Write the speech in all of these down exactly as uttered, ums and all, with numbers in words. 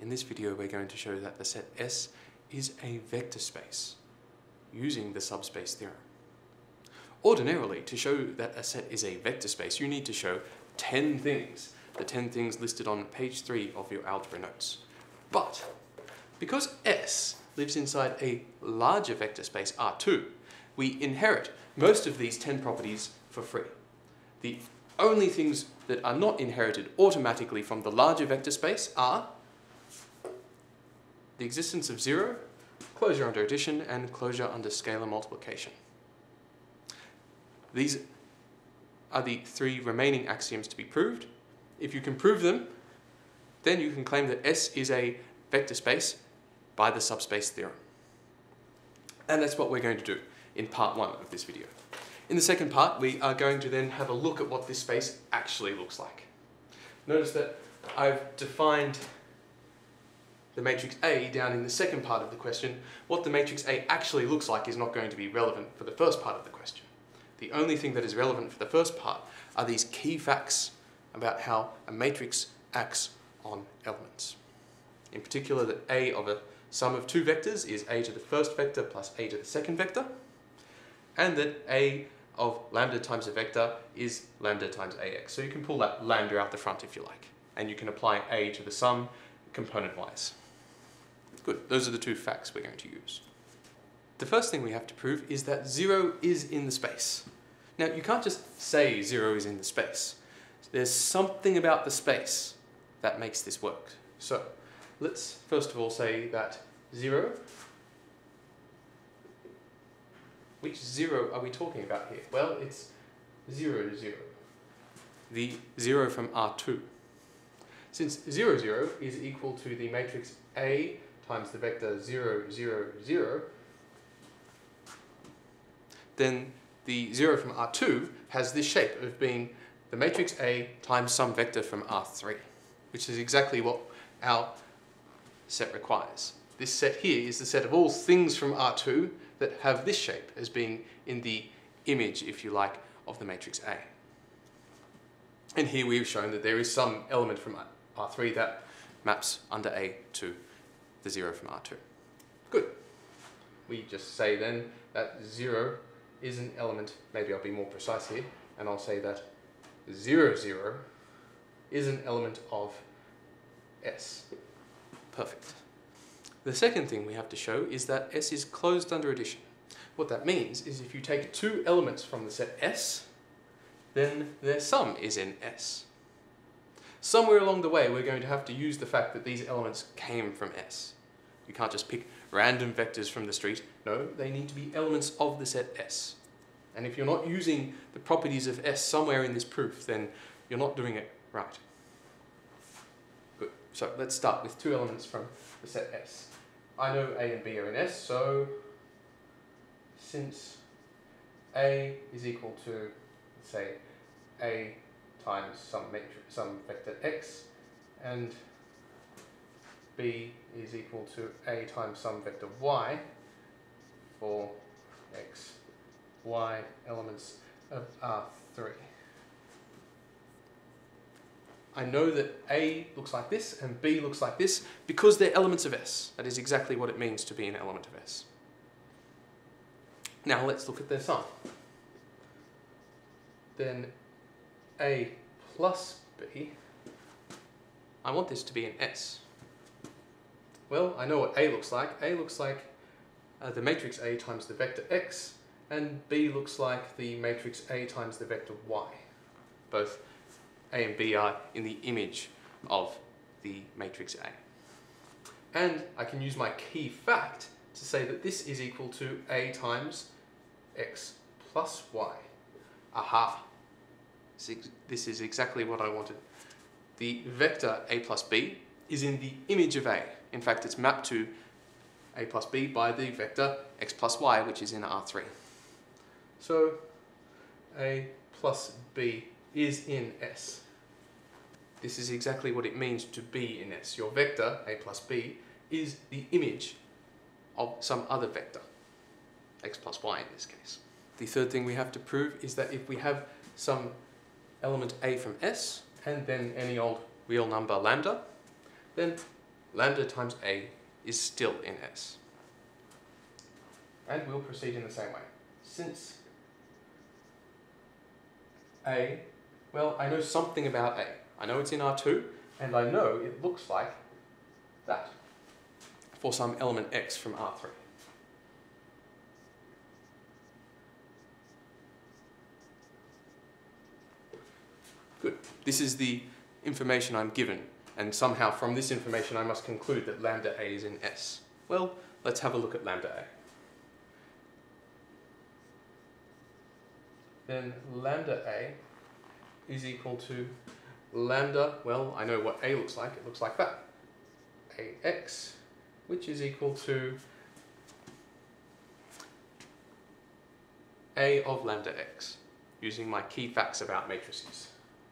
In this video we're going to show that the set S is a vector space using the subspace theorem. Ordinarily, to show that a set is a vector space, you need to show ten things, the ten things listed on page three of your Algebra Notes. But because S lives inside a larger vector space R two, we inherit most of these ten properties for free. The only things that are not inherited automatically from the larger vector space are the existence of zero, closure under addition, and closure under scalar multiplication. These are the three remaining axioms to be proved. If you can prove them, then you can claim that S is a vector space by the subspace theorem. And that's what we're going to do in part one of this video. In the second part, we are going to then have a look at what this space actually looks like. Notice that I've defined the matrix A down in the second part of the question. What the matrix A actually looks like is not going to be relevant for the first part of the question. The only thing that is relevant for the first part are these key facts about how a matrix acts on elements. In particular, that A of a sum of two vectors is A to the first vector plus A to the second vector, and that A of lambda times a vector is lambda times ax. So you can pull that lambda out the front if you like, and you can apply A to the sum component-wise. Good, those are the two facts we're going to use. The first thing we have to prove is that zero is in the space. Now, you can't just say zero is in the space. There's something about the space that makes this work. So let's first of all say that zero, which zero are we talking about here? Well, it's zero, zero. The zero from R two. Since zero, zero is equal to the matrix A times the vector zero, zero, zero, then the zero from R two has this shape of being the matrix A times some vector from R three, which is exactly what our set requires. This set here is the set of all things from R two that have this shape as being in the image, if you like, of the matrix A. And here we've shown that there is some element from R three that maps under A to the zero from R two. Good. We just say then that zero is an element, maybe I'll be more precise here, and I'll say that zero, zero is an element of S. Perfect. The second thing we have to show is that S is closed under addition. What that means is if you take two elements from the set S, then their sum is in S. Somewhere along the way, we're going to have to use the fact that these elements came from S. You can't just pick random vectors from the street. No, they need to be elements of the set S. And if you're not using the properties of S somewhere in this proof, then you're not doing it right. Good. So let's start with two elements from the set S. I know A and B are in S, so since A is equal to, let's say, A times some matrix, some vector x, and B is equal to A times some vector y for x, y elements of R three. I know that A looks like this and B looks like this because they're elements of S. That is exactly what it means to be an element of S. Now let's look at their sum. Then A plus B, I want this to be an S. Well, I know what A looks like. A looks like uh, the matrix A times the vector x, and B looks like the matrix A times the vector y. Both A and B are in the image of the matrix A. And I can use my key fact to say that this is equal to A times x plus y. Aha! This is exactly what I wanted. The vector A plus B is in the image of A. In fact, it's mapped to A plus B by the vector x plus y, which is in R three. So A plus B is in S. This is exactly what it means to be in S. Your vector, A plus B, is the image of some other vector, x plus y in this case. The third thing we have to prove is that if we have some element A from S, and then any old real number lambda, then lambda times A is still in S. And we'll proceed in the same way. Since A, well, I know something about A. I know it's in R two, and I know it looks like that for some element X from R three. Good. This is the information I'm given, and somehow from this information I must conclude that lambda A is in S. Well, let's have a look at lambda A. Then lambda A is equal to lambda, well, I know what A looks like, it looks like that. Ax, which is equal to A of lambda x, using my key facts about matrices.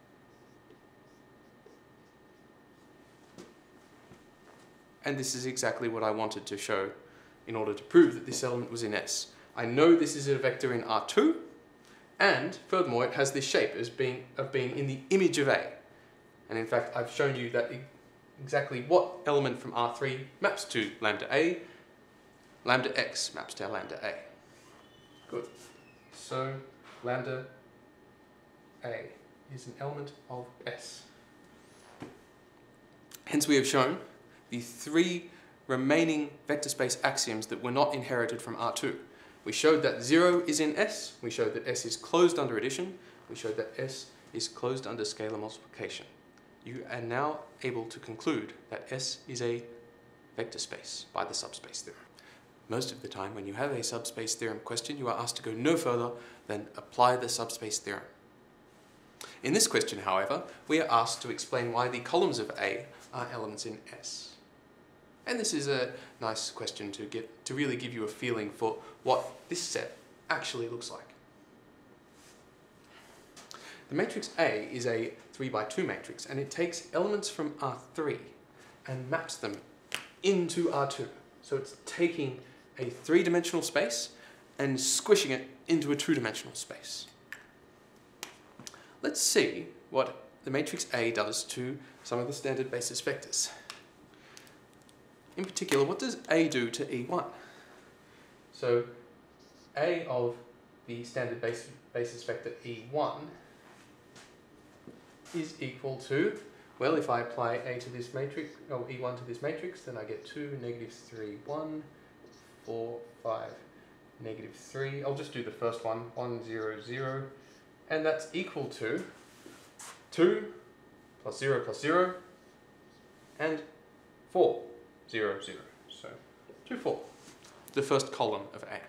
And this is exactly what I wanted to show in order to prove that this element was in S. I know this is a vector in R two, and furthermore it has this shape as being, of being in the image of A. And in fact I've shown you that exactly what element from R three maps to lambda A, lambda x maps to lambda A. Good. So lambda A is an element of S. Hence we have shown the three remaining vector space axioms that were not inherited from R two. We showed that zero is in S, we showed that S is closed under addition, we showed that S is closed under scalar multiplication. You are now able to conclude that S is a vector space by the subspace theorem. Most of the time when you have a subspace theorem question, you are asked to go no further than apply the subspace theorem. In this question, however, we are asked to explain why the columns of A are elements in S. And this is a nice question to get to really give you a feeling for what this set actually looks like. The matrix A is a three by two matrix, and it takes elements from R three and maps them into R two. So it's taking a three-dimensional space and squishing it into a two-dimensional space. Let's see what the matrix A does to some of the standard basis vectors. In particular, what does A do to E one? So A of the standard base, basis vector E one is equal to, well, if I apply A to this matrix, or E one to this matrix, then I get two, negative three, one, four, five, negative three. I'll just do the first one, one, zero, zero, and that's equal to two plus zero plus zero, and four. Zero, zero. So two, four. The first column of A.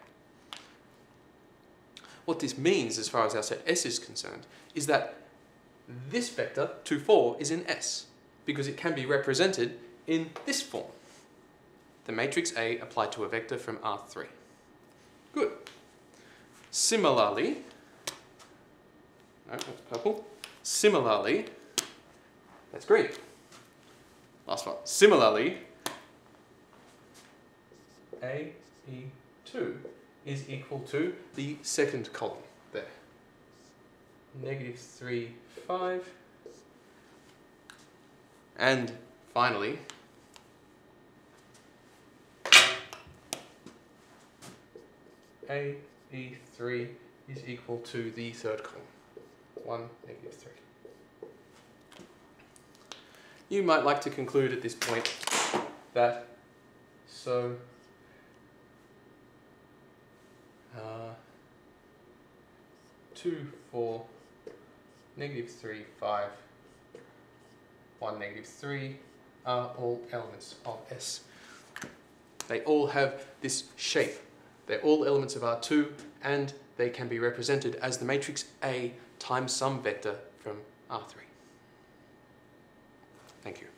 What this means, as far as our set S is concerned, is that this vector, two, four, is in S, because it can be represented in this form. The matrix A applied to a vector from R three. Good. Similarly, no, that's purple. Similarly, that's green. Last one. Similarly, A E two is equal to the second column there. Negative three, five. And finally, A E three is equal to the third column. one, negative three. You might like to conclude at this point that so Uh, two, four, negative three, five, one, negative three are all elements of S. They all have this shape. They're all elements of R two, and they can be represented as the matrix A times some vector from R three. Thank you.